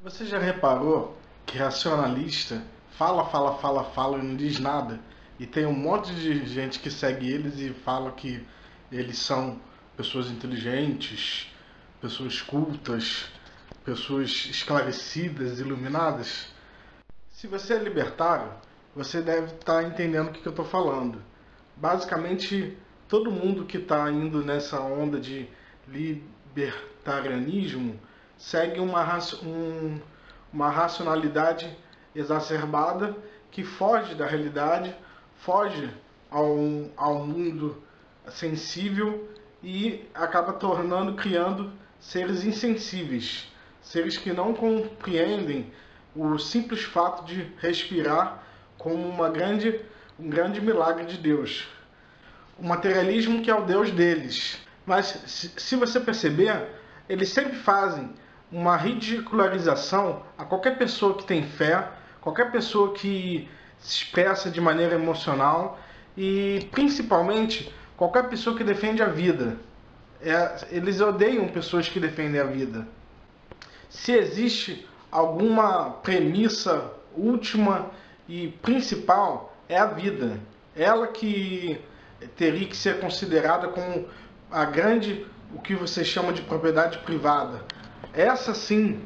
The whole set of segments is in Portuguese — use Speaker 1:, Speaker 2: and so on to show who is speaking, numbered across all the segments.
Speaker 1: Você já reparou que racionalista fala, fala, fala, fala e não diz nada? E tem um monte de gente que segue eles e fala que eles são pessoas inteligentes, pessoas cultas, pessoas esclarecidas, iluminadas? Se você é libertário, você deve estar entendendo o que eu estou falando. Basicamente, todo mundo que está indo nessa onda de libertarianismo segue uma racionalidade exacerbada que foge da realidade, foge ao mundo sensível e acaba criando seres insensíveis, seres que não compreendem o simples fato de respirar como um grande milagre de Deus. O materialismo que é o Deus deles. Mas se você perceber, eles sempre fazem uma ridicularização a qualquer pessoa que tem fé, qualquer pessoa que se expressa de maneira emocional e principalmente qualquer pessoa que defende a vida. Eles odeiam pessoas que defendem a vida. Se existe alguma premissa última e principal, é a vida. Ela que teria que ser considerada como o que você chama de propriedade privada. Essa sim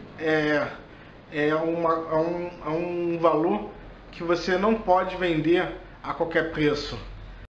Speaker 1: é um valor que você não pode vender a qualquer preço.